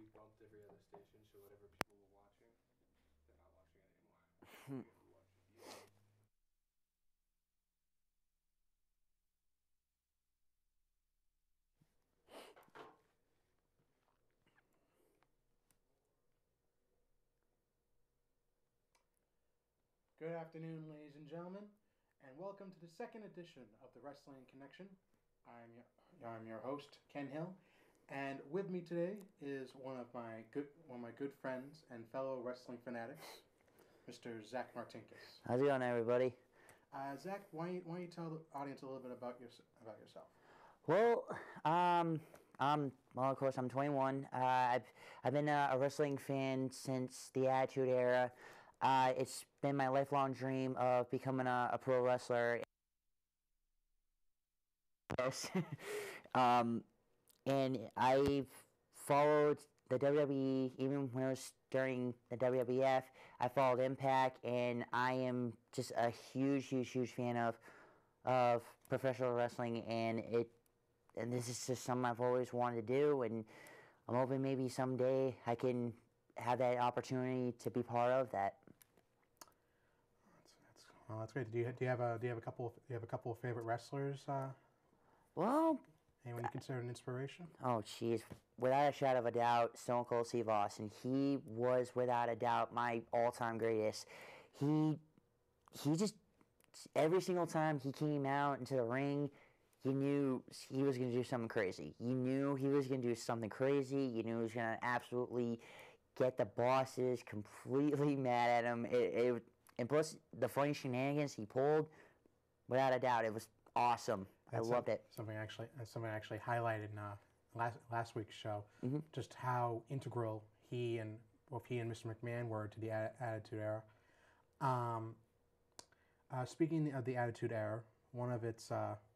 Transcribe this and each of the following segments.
debunked every other station, so whatever people were watching, they're not watching it anymore. They get to watch you. Good afternoon, ladies and gentlemen, and welcome to the second edition of the Wrestling Connection. I'm your host, Ken Hill, and with me today is one of my good friends and fellow wrestling fanatics, Mr. Zach Martinkus. How's it going, everybody? Zach, why don't you tell the audience a little bit about yourself? Well, of course, I'm 21. I've been a wrestling fan since the Attitude Era. It's been my lifelong dream of becoming a pro wrestler. And I've followed the WWE even when it was during the WWF. I followed Impact, and I am just a huge fan of professional wrestling, and this is just something I've always wanted to do, and I'm hoping maybe someday I can have that opportunity to be part of that. That's great. Do you have a couple of favorite wrestlers? Well, Anyone you consider an inspiration? oh jeez, without a shadow of a doubt, Stone Cold Steve Austin. He was without a doubt my all-time greatest. He just every single time he came out into the ring, you knew he was going to do something crazy. You knew he was going to do something crazy. You knew he was going to absolutely get the bosses completely mad at him. And plus, the funny shenanigans he pulled, without a doubt, it was awesome. I loved it. Something actually highlighted in last week's show, just how integral he and Mr. McMahon were to the Attitude Era. Speaking of the Attitude Era, one of its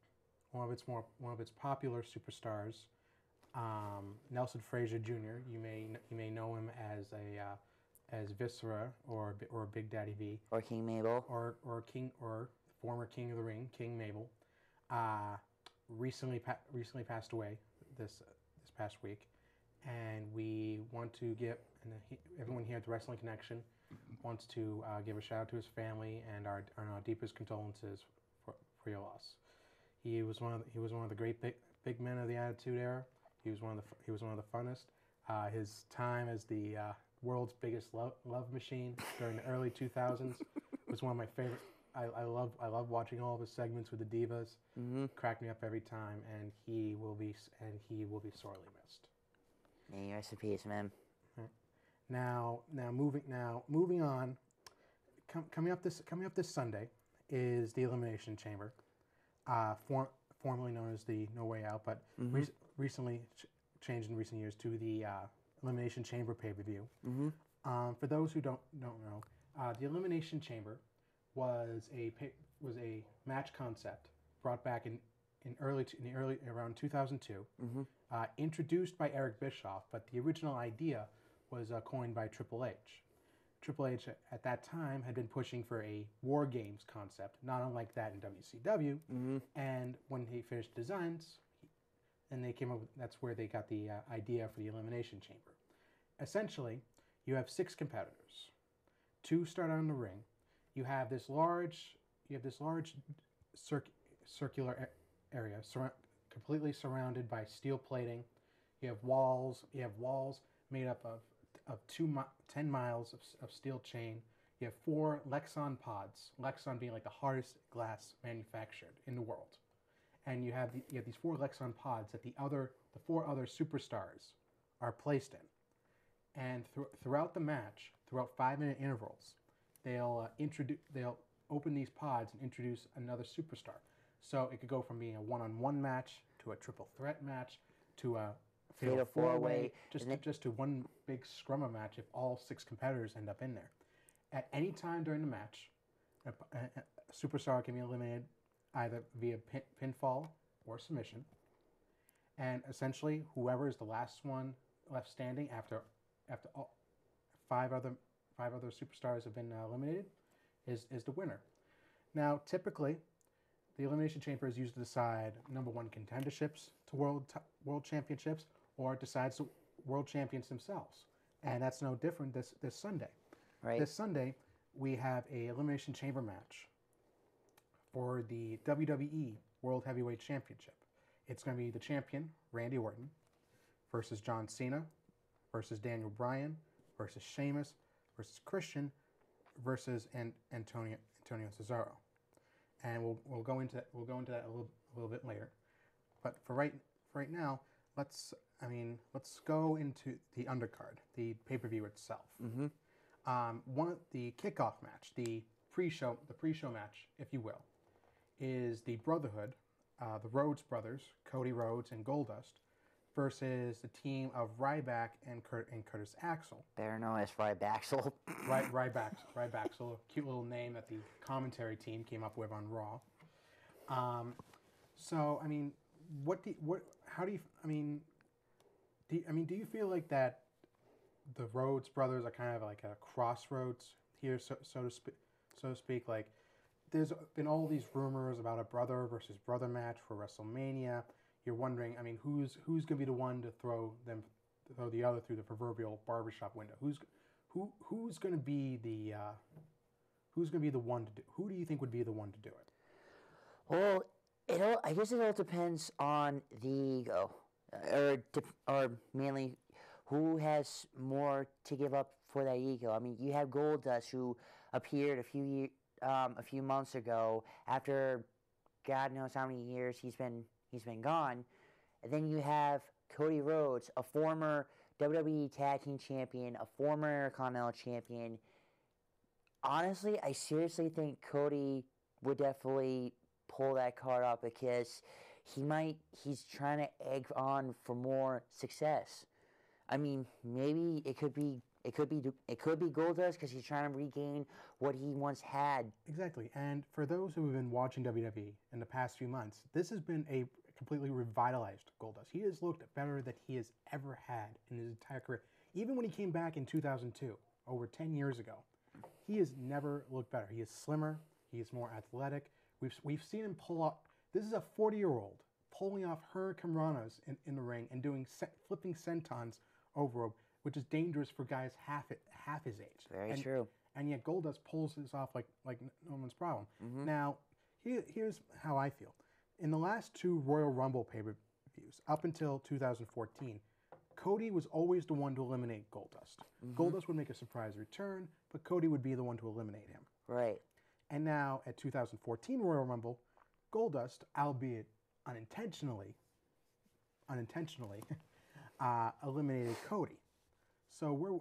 popular superstars, Nelson Frazier Jr. You may know him as Viscera or Big Daddy V Or King Mabel. or former King of the Ring, King Mabel. Recently passed away this past week, and we want to everyone here at the Wrestling Connection wants to give a shout out to his family and our deepest condolences for your loss. He was one of the great big men of the Attitude Era. He was one of the funnest. His time as the world's biggest love machine during the early 2000s was one of my favorite. I love watching all of his segments with the Divas. Crack me up every time, and he will be sorely missed. May you rest in peace, man. Now moving on. Coming up this Sunday is the Elimination Chamber, formerly known as the No Way Out, but recently changed in recent years to the Elimination Chamber pay-per-view. For those who don't know, the Elimination Chamber was a match concept brought back in early around 2002, introduced by Eric Bischoff, but the original idea was coined by Triple H. Triple H at that time had been pushing for a War Games concept, not unlike that in WCW, and when he finished designs, and they came up with, that's where they got the idea for the Elimination Chamber. Essentially, you have 6 competitors. 2 start out in the ring. You have this large circular area completely surrounded by steel plating. You have walls made up of 10 miles of steel chain. You have 4 Lexan pods, Lexan being like the hardest glass manufactured in the world. And you have these 4 Lexan pods that the 4 other superstars are placed in. And throughout the match, throughout 5-minute intervals, they'll open these pods and introduce another superstar. So it could go from being a one-on-one match to a triple threat match to a fatal 4-way, just to one big scrummer match if all 6 competitors end up in there. At any time during the match, a superstar can be eliminated either via pinfall or submission. And essentially, whoever is the last one left standing after all 5 other superstars have been eliminated is the winner. Now, typically, the Elimination Chamber is used to decide number 1 contenderships to world championships, or it decides world champions themselves, and that's no different this Sunday. Right. This Sunday, we have a Elimination Chamber match for the WWE World Heavyweight Championship. It's going to be the champion, Randy Orton, versus John Cena, versus Daniel Bryan, versus Sheamus, versus Christian, versus Antonio Cesaro. And we'll go into that a little bit later. But for right now, let's go into the undercard, the pay-per-view itself. Mm-hmm. The kickoff match, the pre-show match, if you will, is the Brotherhood, the Rhodes brothers, Cody Rhodes and Goldust, versus the team of Ryback and Curtis Axel. Better known as Rybaxel. Rybaxel, a cute little name that the commentary team came up with on Raw. So I mean, do you feel like that the Rhodes brothers are kind of like at a crossroads here, so to speak? Like, there's been all these rumors about a brother versus brother match for WrestleMania. You're wondering, I mean, who's going to be the one to throw the other through the proverbial barbershop window? Who's going to be the one to do? Who do you think would be the one to do it? Well, I guess it all depends on the ego, or mainly who has more to give up for that ego. I mean, you have Goldust, who appeared a few months ago after God knows how many years he's been gone. And then you have Cody Rhodes, a former WWE Tag Team Champion, a former Intercontinental Champion. Honestly, I seriously think Cody would definitely pull that card up because he's trying to egg on for more success. I mean, maybe it could be Goldust because he's trying to regain what he once had. Exactly. And for those who have been watching WWE in the past few months, this has been a completely revitalized Goldust. He has looked better than he has ever had in his entire career. Even when he came back in 2002, over 10 years ago, he has never looked better. He is slimmer. He is more athletic. We've seen him pull up. This is a 40-year-old pulling off hurricanranas in the ring and doing flipping sentons over, which is dangerous for guys half his age. Very true. And yet Goldust pulls this off like no one's problem. Mm-hmm. Now, here's how I feel. In the last two Royal Rumble pay-per-views, up until 2014, Cody was always the one to eliminate Goldust. Mm-hmm. Goldust would make a surprise return, but Cody would be the one to eliminate him. Right. And now at 2014 Royal Rumble, Goldust, albeit unintentionally, eliminated Cody. So we're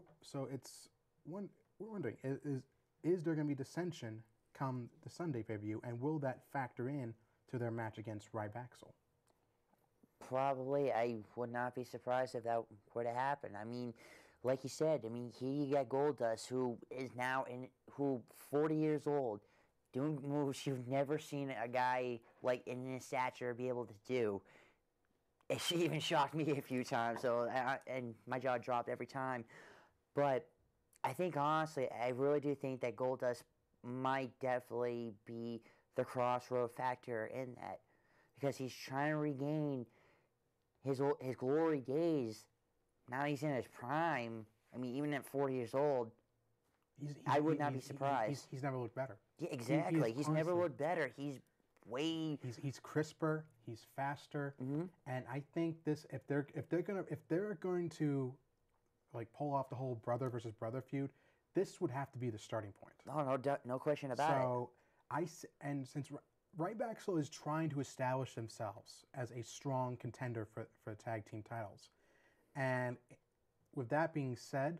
wondering, is there going to be dissension come the Sunday pay-per-view, and will that factor in to their match against Rybaxel? Probably. I would not be surprised if that were to happen. I mean, like you said, here you got Goldust, who is now 40 years old, doing moves you've never seen a guy like in his stature be able to do. She even shocked me a few times, and my jaw dropped every time. But I think, honestly, I really do think that Goldust might definitely be the crossroad factor in that, because he's trying to regain his glory days. Now he's in his prime. I mean, even at 40 years old, I would not be surprised. He's never looked better. Yeah, exactly. He's never looked better. He's crisper. He's faster. Mm-hmm. And I think if they're going to like pull off the whole brother versus brother feud, this would have to be the starting point. No question about it. Since Rybaxel is trying to establish themselves as a strong contender for the tag team titles, and with that being said,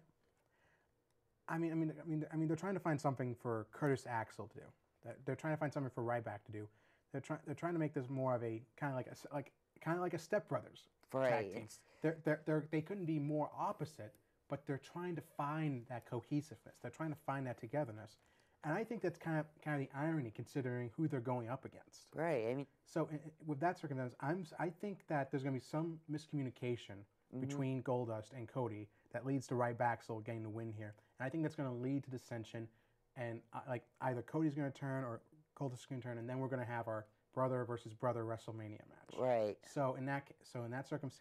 I mean, they're trying to find something for Curtis Axel to do. They're trying to find something for Ryback to do. They're trying to make this more of a kind of like a Step Brothers tag team. They couldn't be more opposite, but they're trying to find that cohesiveness. They're trying to find that togetherness, and I think that's kind of the irony, considering who they're going up against. Right. I mean, so with that circumstance, I think that there's going to be some miscommunication between Goldust and Cody that leads to Rybaxel getting the win here, and I think that's going to lead to dissension, and like either Cody's going to turn or Goldust is going to turn, and then we're going to have our brother versus brother WrestleMania match. Right. So in that circumstance,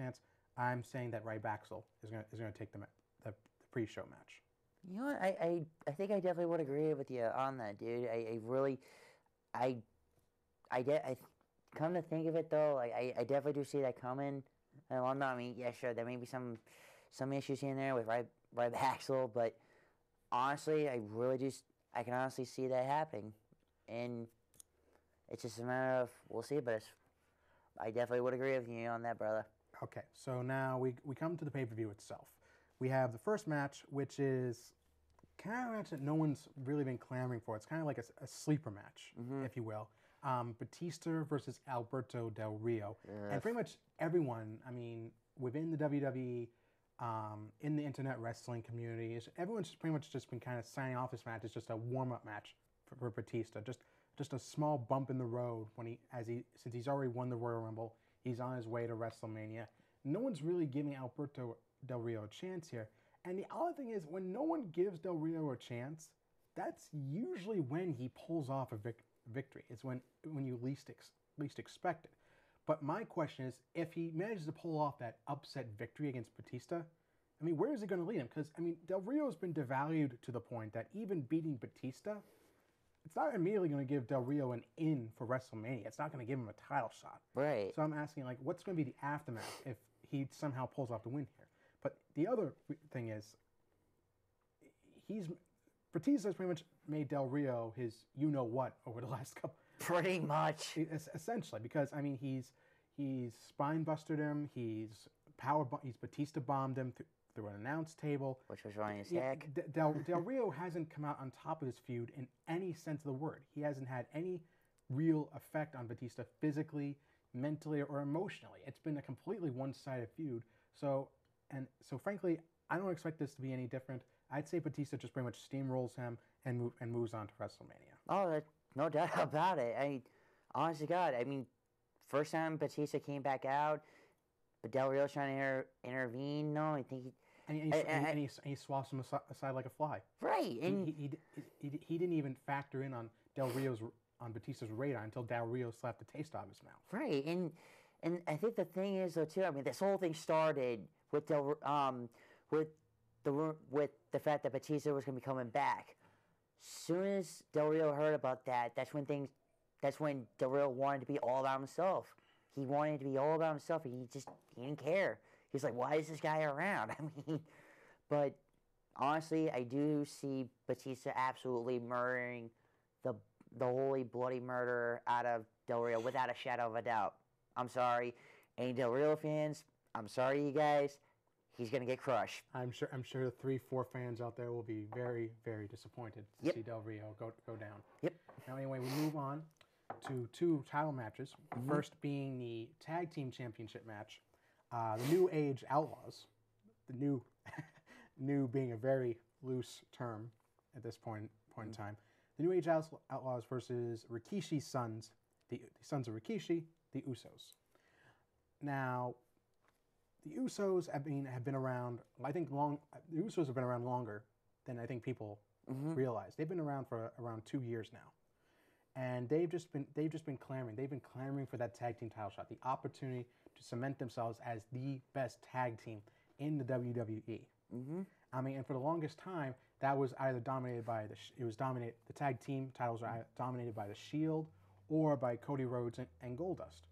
I'm saying that Rybaxel is gonna take the pre-show match. You know what? I think I definitely would agree with you on that, dude. I really, I, I come to think of it though, like I definitely do see that coming. And well, no, I mean, yeah, sure, there may be some issues here and there with Rybaxel, but honestly, I can honestly see that happening, and it's just a matter of we'll see. But I definitely would agree with you on that, brother. Okay, so now we come to the pay-per-view itself. We have the first match, which is kind of a match that no one's really been clamoring for. It's kind of like a sleeper match, if you will. Batista versus Alberto Del Rio. And pretty much everyone, I mean, within the WWE, in the internet wrestling community, everyone's pretty much just been kind of signing off this match as just a warm-up match for Batista. Just a small bump in the road since he's already won the Royal Rumble, he's on his way to WrestleMania. No one's really giving Alberto Del Rio a chance here. And the other thing is, when no one gives Del Rio a chance, that's usually when he pulls off a victory. It's when you least expect it. But my question is, if he manages to pull off that upset victory against Batista, I mean, where is it going to lead him? Because, I mean, Del Rio's been devalued to the point that even beating Batista, it's not immediately going to give Del Rio an in for WrestleMania. It's not going to give him a title shot. Right. So I'm asking, like, what's going to be the aftermath if he somehow pulls off the win here? But the other thing is, Batista's pretty much made Del Rio his you-know-what over the last couple. Pretty much. Essentially, because, I mean, he's spine-busted him, he's Batista bombed him through an announce table. Which was running his heck. Del Rio hasn't come out on top of this feud in any sense of the word. He hasn't had any real effect on Batista physically, mentally, or emotionally. It's been a completely one-sided feud. So frankly, I don't expect this to be any different. I'd say Batista just pretty much steamrolls him and moves on to WrestleMania. Oh, no doubt about it. Honestly, God, I mean, first time Batista came back out, but Del Rio's trying to intervene. No, I think he swaps him aside like a fly. Right, and he didn't even factor in on Batista's radar until Del Rio slapped the taste out of his mouth. Right, and I think the thing is though too. I mean, this whole thing started with with the fact that Batista was going to be coming back. Soon as Del Rio heard about that, that's when Del Rio wanted to be all about himself. He wanted to be all about himself, and he didn't care. He's like, why is this guy around? I mean, but honestly, I do see Batista absolutely murdering the holy bloody murder out of Del Rio without a shadow of a doubt. I'm sorry, any Del Rio fans, I'm sorry, you guys. He's going to get crushed. I'm sure the 3-4 fans out there will be very, very disappointed to see Del Rio go down. Yep. Now, anyway, we move on to two title matches. First being the Tag Team Championship match. The New Age Outlaws. The new being a very loose term at this point in time. The New Age Outlaws versus Rikishi's sons, the sons of Rikishi, the Usos. Now, the Usos have been around. The Usos have been around longer than I think people realize. They've been around for around 2 years now, and they've just been clamoring. They've been clamoring for that tag team title shot, the opportunity to cement themselves as the best tag team in the WWE. I mean, and for the longest time, that was either dominated by the tag team titles were either dominated by the Shield or by Cody Rhodes and Goldust.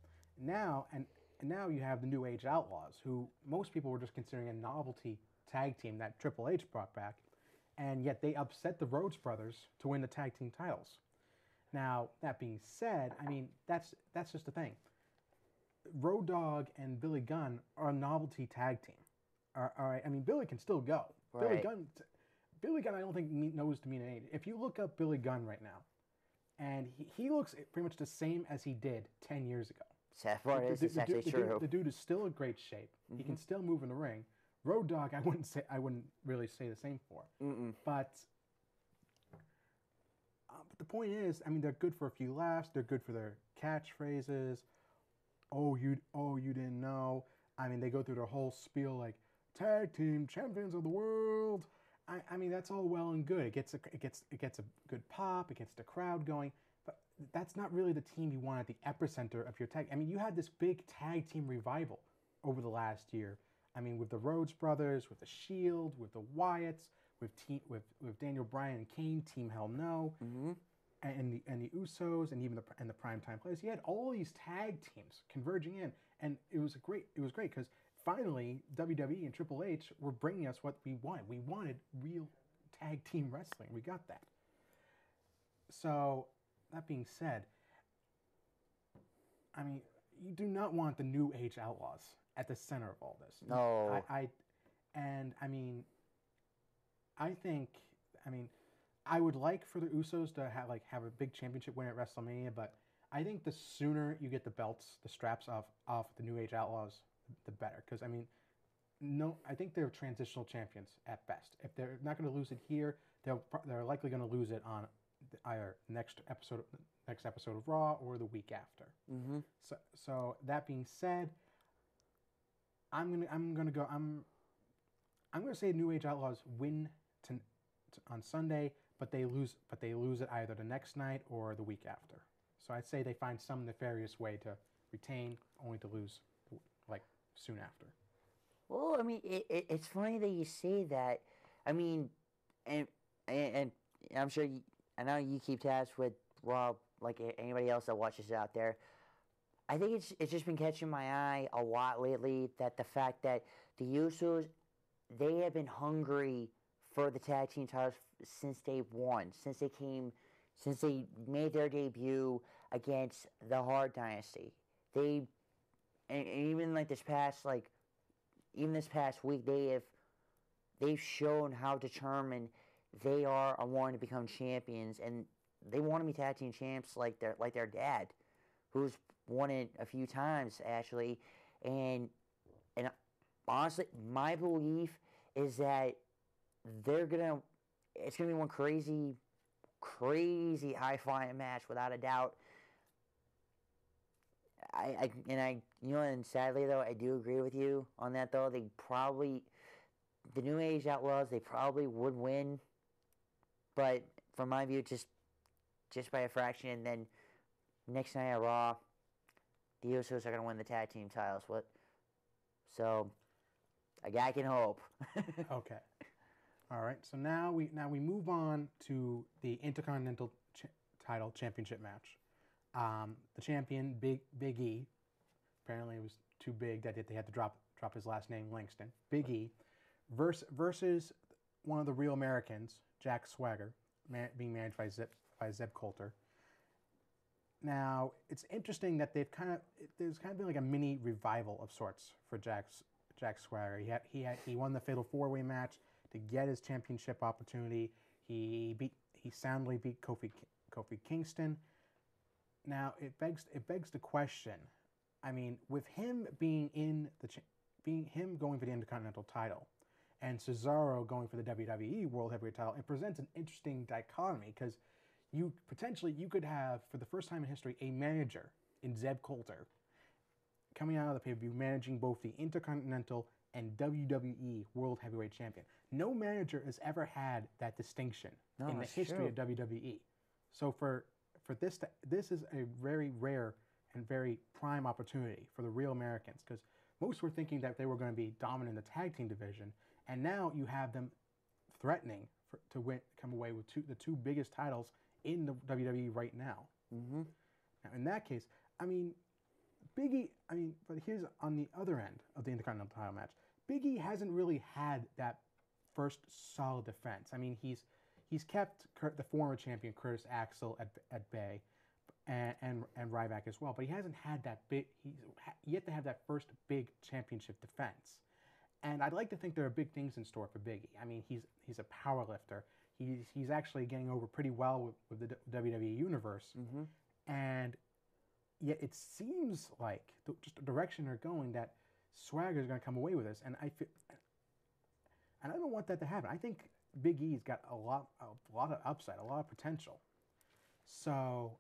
Now you have the New Age Outlaws, who most people were just considering a novelty tag team that Triple H brought back, and yet they upset the Rhodes brothers to win the tag team titles. Now, that being said, I mean, that's just the thing. Road Dogg and Billy Gunn are a novelty tag team. All right, I mean, Billy can still go. Right. Billy Gunn, I don't think knows to mean anything. If you look up Billy Gunn right now, and he looks pretty much the same as he did 10 years ago. Sad part is it's actually true. The dude is still in great shape. He can still move in the ring. Road Dogg, I wouldn't really say the same for. But the point is, I mean, they're good for a few laughs. They're good for their catchphrases. Oh, you didn't know. I mean, they go through their whole spiel like tag team champions of the world. I mean, that's all well and good. It gets a good pop. It gets the crowd going. But that's not really the team you want at the epicenter of your tag. I mean, you had this big tag team revival over the last year I mean, with the Rhodes brothers, with the Shield, with the Wyatts, with Daniel Bryan and Kane, Team Hell No, Mm-hmm. and the Usos, and even the Primetime Players. You had all these tag teams converging in, and it was great because finally WWE and Triple H were bringing us what we wanted. We wanted real tag team wrestling. We got that. So that being said, I mean, you do not want the New Age Outlaws at the center of all this. No. I mean, I think, I mean, I would like for the Usos to have a big championship win at WrestleMania, but I think the sooner you get the belts, the straps off the New Age Outlaws, the better. Because I mean, no, I think they're transitional champions at best. If they're not going to lose it here, they're likely going to lose it on either next episode of Raw or the week after. Mm-hmm. So that being said, I'm gonna say New Age Outlaws win on Sunday, but they lose it either the next night or the week after. So I'd say they find some nefarious way to retain, only to lose like soon after. Well, I mean, it's funny that you say that. I mean, and I'm sure I know you keep tabs with Rob, like anybody else that watches out there. I think it's just been catching my eye a lot lately that the fact that the Usos, they have been hungry for the tag team titles since day one, since they made their debut against the Hard Dynasty. And even like this past week, they've shown how determined they are on wanting to become champions, and they want to be tag team champs like their dad, who's won it a few times actually, and honestly, my belief is that it's gonna be one crazy high flying match without a doubt. And sadly though, I do agree with you on that though. The New Age Outlaws, they probably would win, but from my view, just by a fraction. And then next night at Raw, the Usos are gonna win the tag team titles. So a guy can hope. Okay. All right. So now we move on to the Intercontinental Title Championship match. The champion, Big E. Apparently, it was too big that they had to drop his last name, Langston. Big E versus one of the Real Americans, Jack Swagger, being managed by Zeb Coulter. Now it's interesting that there's kind of been like a mini revival of sorts for Jack Swagger. He won the Fatal 4-Way match to get his championship opportunity. He soundly beat Kofi Kingston. Now it begs the question. I mean, with him being going for the Intercontinental title, and Cesaro going for the WWE World Heavyweight title, it presents an interesting dichotomy because you could have, for the first time in history, a manager in Zeb Coulter coming out of the pay-per-view managing both the Intercontinental and WWE World Heavyweight Champion. No manager has ever had that distinction in the history of WWE. So for this is a very rare and very prime opportunity for the Real Americans, because most were thinking that they were going to be dominant in the tag team division, and now you have them threatening to come away with the two biggest titles in the WWE right now. Mm-hmm. Now, in that case, I mean, Big E, but here's on the other end of the Intercontinental title match. Big E hasn't really had that first solid defense. I mean, he's kept the former champion Curtis Axel at bay, and Ryback as well, but he hasn't had that big. He's yet to have that first big championship defense. And I'd like to think there are big things in store for Big E. I mean, he's a power lifter. He's actually getting over pretty well with the WWE Universe. Mm-hmm. And yet it seems like just the direction they're going that Swagger is going to come away with this. And I don't want that to happen. I think Big E's got a lot of upside, a lot of potential. So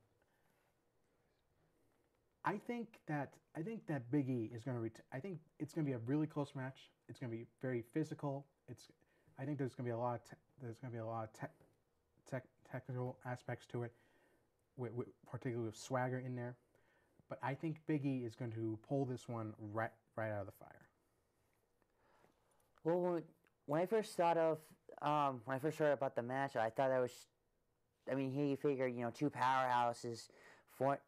I think that Big E is going to I think it's going to be a really close match. It's going to be very physical. I think there's going to be a lot of technical aspects to it, particularly with Swagger in there. But I think Big E is going to pull this one right out of the fire. Well, when I first thought of when I first heard about the match, I thought that was. I mean, here you figure, two powerhouses, for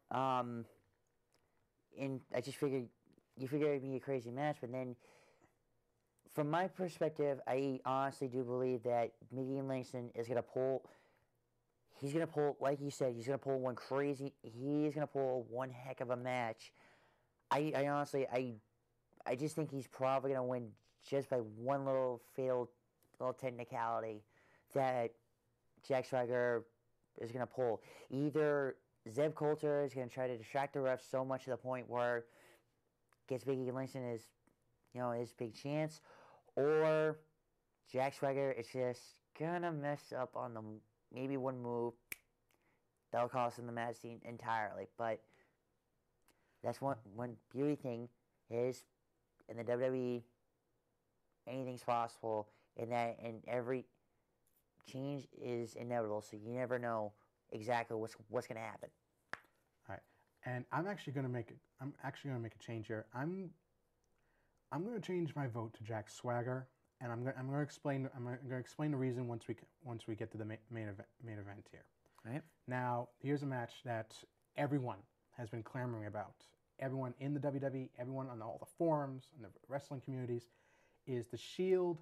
and I just figured you figure it'd be a crazy match, but then from my perspective, I honestly do believe that Mickey Langston is gonna pull. He's gonna pull, like you said, he's gonna pull one crazy. He's gonna pull one heck of a match. I honestly, I just think he's probably gonna win just by one little fatal little technicality that Jack Swagger is gonna pull. Either Zeb Coulter is gonna try to distract the refs so much to the point where gets Mickey Langston his big chance, or Jack Swagger is just gonna mess up on the maybe one move that'll cost him the match entirely. But that's one beauty thing is in the WWE, anything's possible, and every change is inevitable. So you never know exactly what's gonna happen. All right, and I'm actually gonna make a change here. I'm going to change my vote to Jack Swagger, and I'm going to explain the reason once we get to the main event here. All right. Now, here's a match that everyone has been clamoring about. Everyone in the WWE, everyone on all the forums and the wrestling communities, is the Shield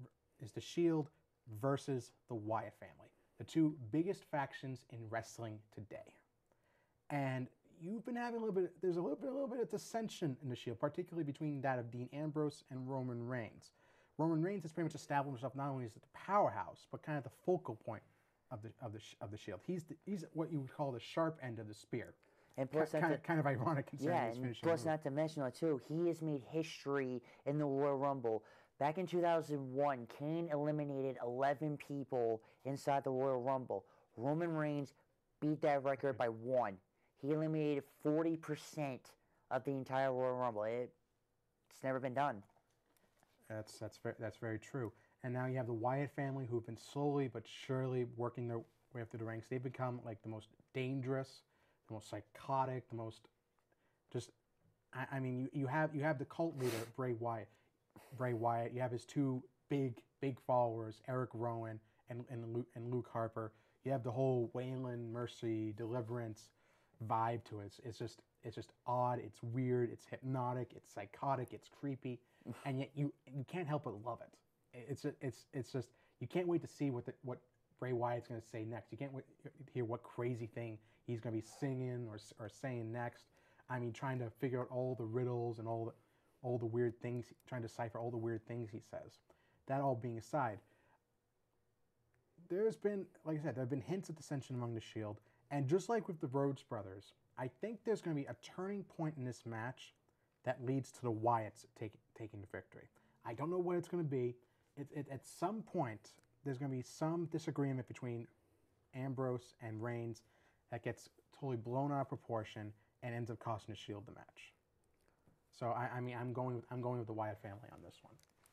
versus the Wyatt family, the two biggest factions in wrestling today. And you've been having there's a little bit of dissension in the Shield, particularly between that of Dean Ambrose and Roman Reigns. Roman Reigns has pretty much established himself not only as the powerhouse, but kind of the focal point of the Shield. He's what you would call the sharp end of the spear. And plus, kind of ironic considering his finishing plus move. not to mention it too, he has made history in the Royal Rumble. Back in 2001, Kane eliminated 11 people inside the Royal Rumble. Roman Reigns beat that record by 1. He eliminated 40% of the entire Royal Rumble. It's never been done. That's very true. And now you have the Wyatt family, who've been slowly but surely working their way up through the ranks. They've become like the most dangerous, the most psychotic, the most just. I mean, you have the cult leader Bray Wyatt. You have his two big followers, Eric Rowan and Luke Harper. You have the whole Waylon, Mercy, Deliverance vibe to it. It's just odd. It's weird. It's hypnotic. It's psychotic. It's creepy, and yet you can't help but love it. It's just you can't wait to see what Bray Wyatt's going to say next. You can't wait to hear what crazy thing he's going to be singing or saying next. I mean, trying to figure out all the riddles and all the weird things, trying to decipher all the weird things he says. That all being aside, there's been, like I said, there have been hints of dissension among the Shield. And just like with the Rhodes brothers, I think there's going to be a turning point in this match that leads to the Wyatts taking the victory. I don't know what it's going to be. At some point, there's going to be some disagreement between Ambrose and Reigns that gets totally blown out of proportion and ends up costing the Shield the match. So I mean, I'm going with the Wyatt family on this one.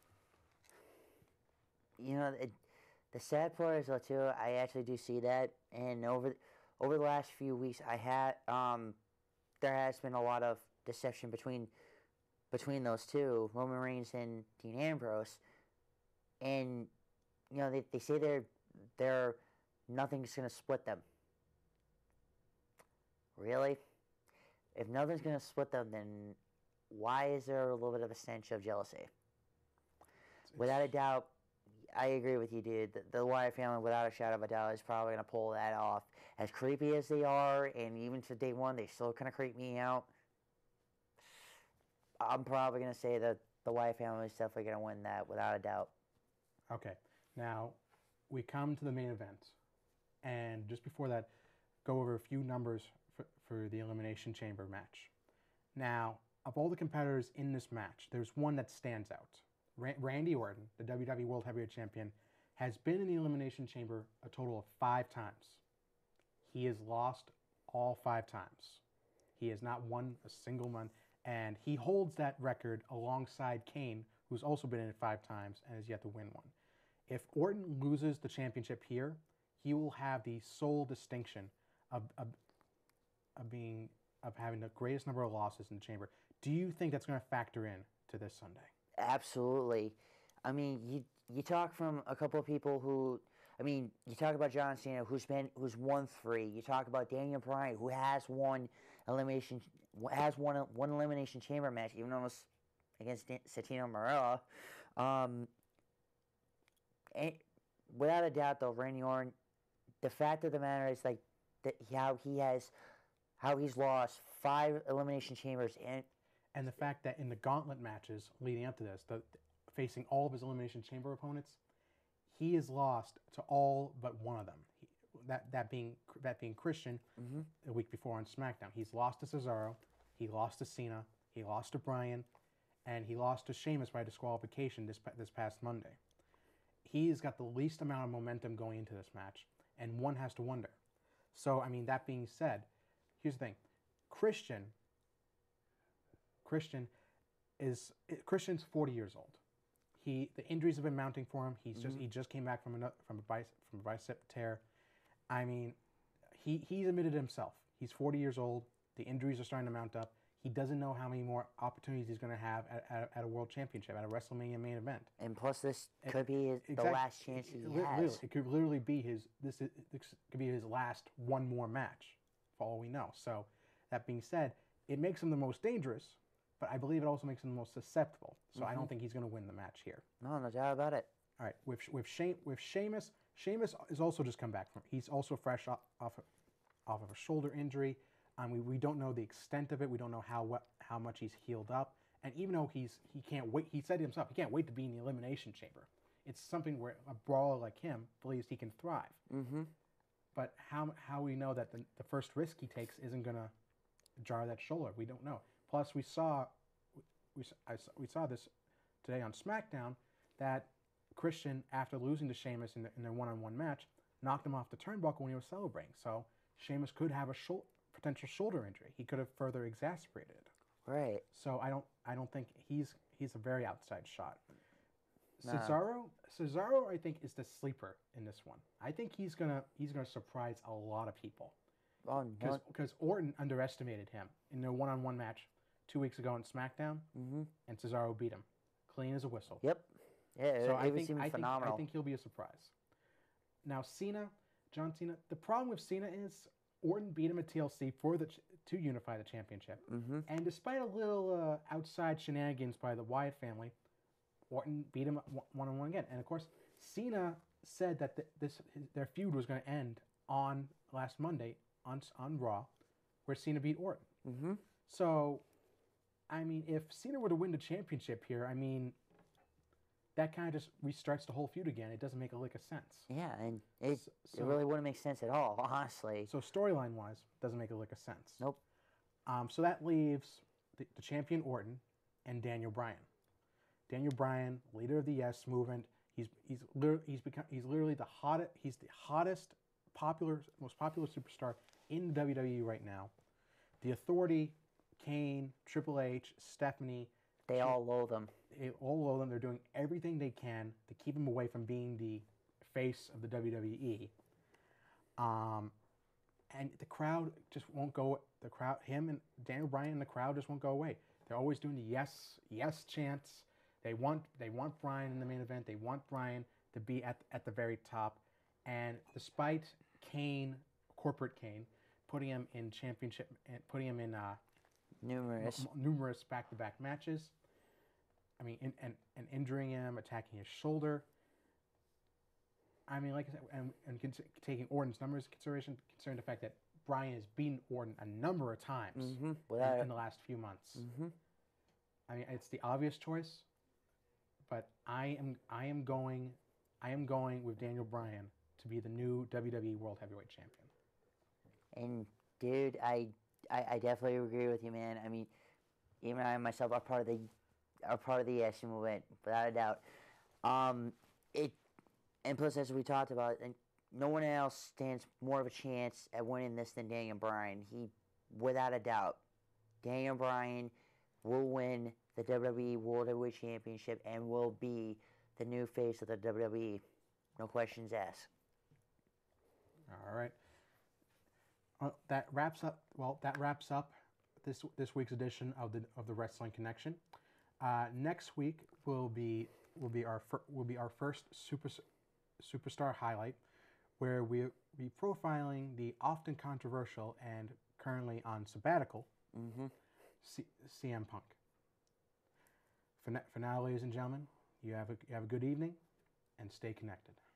You know, the sad part is though too, I actually do see that, and over the last few weeks, there has been a lot of deception between those two, Roman Reigns and Dean Ambrose, and you know they say they're nothing's gonna split them. Really? If nothing's gonna split them, then why is there a little bit of a stench of jealousy? Without a doubt, I agree with you, dude. The Wyatt family, without a shadow of a doubt, is probably going to pull that off. As creepy as they are, and even to day one, they still kind of creep me out. I'm probably going to say that the Wyatt family is definitely going to win that, without a doubt. Okay. Now, we come to the main event. And just before that, go over a few numbers for the Elimination Chamber match. Now, of all the competitors in this match, there's one that stands out. Randy Orton, the WWE World Heavyweight Champion, has been in the Elimination Chamber a total of 5 times. He has lost all 5 times. He has not won a single one, and he holds that record alongside Kane, who's also been in it 5 times and has yet to win one. If Orton loses the championship here, he will have the sole distinction of having the greatest number of losses in the chamber. Do you think that's going to factor in to this Sunday? Absolutely. I mean, you talk from a couple of people who, I mean, you talk about John Cena, who's won 3. You talk about Daniel Bryan, who has won one elimination chamber match, even though it was against Santino Marella. And without a doubt, though, Randy Orton, the fact of the matter is like how he's lost 5 elimination chambers and the fact that in the gauntlet matches leading up to this, facing all of his elimination chamber opponents, he has lost to all but one of them. That being Christian, the week before on SmackDown, he's lost to Cesaro, he lost to Cena, he lost to Bryan, and he lost to Sheamus by disqualification this past Monday. He's got the least amount of momentum going into this match, and one has to wonder. So, I mean, that being said, here's the thing: Christian's 40 years old. The injuries have been mounting for him. He just came back from a bicep tear. I mean, he's admitted himself. He's 40 years old. The injuries are starting to mount up. He doesn't know how many more opportunities he's going to have at a world championship, at a WrestleMania main event. And plus, this could be the last chance he has. It could literally be this could be his last one more match, for all we know. So, that being said, it makes him the most dangerous, but I believe it also makes him the most susceptible. So I don't think he's going to win the match here. No doubt about it. All right, with Sheamus is also just come back from. He's also fresh off of a shoulder injury. We don't know the extent of it. We don't know how much he's healed up. And even though he can't wait, he said himself, he can't wait to be in the Elimination Chamber. It's something where a brawler like him believes he can thrive. But how we know that the first risk he takes isn't going to jar that shoulder? We don't know. Plus, we saw this today on SmackDown that Christian, after losing to Sheamus in their one-on-one match, knocked him off the turnbuckle when he was celebrating. So Sheamus could have a potential shoulder injury. He could have further exacerbated it. Right. So I don't think he's a very outside shot. Nah. Cesaro, I think, is the sleeper in this one. I think he's gonna surprise a lot of people. Because Orton underestimated him in their one-on-one match 2 weeks ago on SmackDown, and Cesaro beat him clean as a whistle. Yep. Yeah, so it was phenomenal. I think he'll be a surprise. Now, John Cena, the problem with Cena is Orton beat him at TLC to unify the championship. And despite a little outside shenanigans by the Wyatt family, Orton beat him one-on-one again. And of course, Cena said that their feud was going to end on last Monday on Raw, where Cena beat Orton. So, I mean, if Cena were to win the championship here, I mean, that kind of just restarts the whole feud again. It doesn't make a lick of sense. Yeah, and it really wouldn't make sense at all, honestly. So storyline-wise, doesn't make a lick of sense. Nope. So that leaves the champion Orton and Daniel Bryan. Daniel Bryan, leader of the Yes Movement. He's literally the hottest, most popular superstar in WWE right now. The Authority, Kane, Triple H, Stephanie. They all loathe him. They all loathe him. They're doing everything they can to keep him away from being the face of the WWE. And the crowd just won't go. The crowd, him and Daniel Bryan and the crowd just won't go away. They're always doing the yes chants. They want Bryan in the main event. They want Bryan to be at the very top. And despite Kane, corporate Kane, putting him in championship and putting him in numerous back-to-back matches. I mean, and injuring him, attacking his shoulder. I mean, like I said, and taking Orton's numbers into consideration, considering the fact that Bryan has beaten Orton a number of times in the last few months. I mean, it's the obvious choice, but I am going with Daniel Bryan to be the new WWE World Heavyweight Champion. And dude, I definitely agree with you, man. I mean, even I myself are part of the Yes Movement, without a doubt. And plus, as we talked about, and no one else stands more of a chance at winning this than Daniel Bryan. He, without a doubt, Daniel Bryan will win the WWE World Heavyweight Championship and will be the new face of the WWE. No questions asked. All right. That wraps up. Well, that wraps up this week's edition of the Wrestling Connection. Next week will be will be our first superstar highlight, where we be profiling the often controversial and currently on sabbatical Mm-hmm. CM Punk. For now, ladies and gentlemen, you have a good evening, and stay connected.